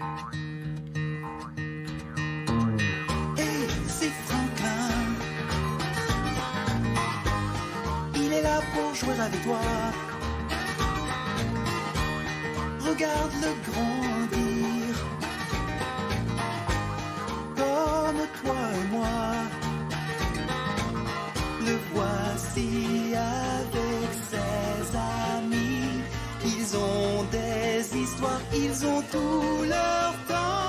Hey, c'est Franklin. Il est là pour jouer avec toi. Regarde-le grandir, comme toi et moi. Le voici avec ses amis. Ils ont des histoires, ils ont tout leur temps.